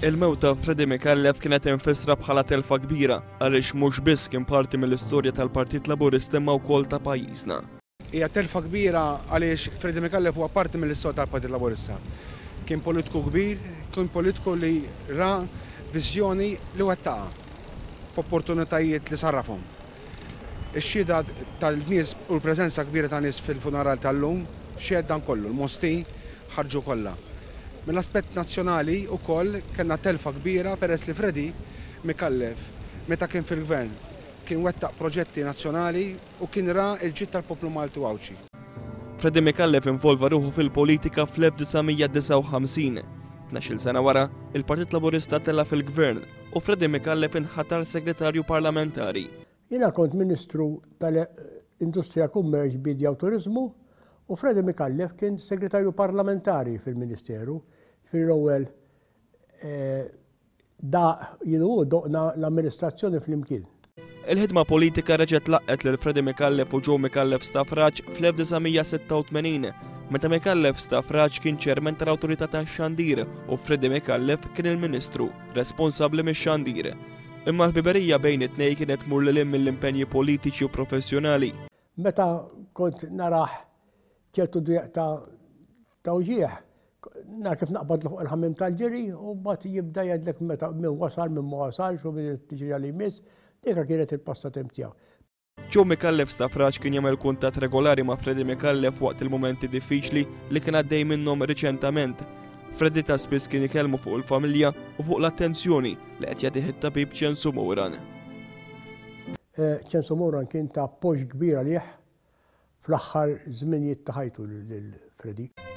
Il-mewt ta' Freddie McAuliffe kienet infissra bħala telfa kbira għaliex mhux biss kien parti mill-istorja tal-Partit Laburista imma wkoll ta' pajjiżna. Hija telfa kbira għaliex Freddie McAuliffe huwa parti mill-istorja tal-Partit Laburista. Kien politiku kbir, kien politiku li ra viżjoni li wettaqa f'opportunitajiet li sarrafhom. Ix-xhieda tal-nies u l-preżenza kbira ta' nies fil-funeral tal-lum xhied dan kollu, l-mosti ħarġu kollha. Mill-aspett nazzjonali wkoll kellna telfa kbira peress li Freddie McAuliffe meta kien fil-gvern kien wettaq proġetti nazzjonali u kien ra l-ġid tal-poplu Malti Wawċi. Freddie McAuliffe involva ruħu fil-politika fl-1959. 12 sena wara, il-Partit Laburista tella fil-gvern u Freddie McAuliffe inħatar segretarju parlamentari. Jiena kont Ministru tal-Industrija, Kummerċ, Bidja u Turiżmu u Freddie McAuliffe kien segretarju parlamentari fil-Ministeru. Fil-ewwel doqna l-amministrazzjoni fl-imkien. Il-ħidma politika reġgħet tlaqqet lil Freddie McAuliffe u Joe McAuliffe Staffraġ fl-1986 meta McAuliffe Staffraġ kien ċermen tal-Awtorità tax-Xandir u Freddie McAuliffe kien il-Ministru responsabbli mix-Xandir. Imma l-biberija bejn it-tnejn kienet tmur lil mill-impenji politiċi u professjonali. Meta kont naraħ ċertu ta' uġieħ, nar kif naqbad l-ħammim tal-ġiri u bat jibda jgħidlek meta minn wasal minn ma wasalx u minn tiġri għal jmiss, dika kienet il-passatemp tiegħu. Joe McAuliffe Staffraġ kien jagħmel kuntatt regolari ma' Freddie McAuliffe waqt il-momenti diffiċli li kien għaddej minnhom riċentament. Freddie ta' spiss kien ikellmu fuq il-familja u fuq l-attenzjoni li qed jagħtih it-tabib Censu Moran. Censu Moran kien ta' appoġġ kbir għalih fl-aħħar żminijiet ta' ħajtu lil Freddie.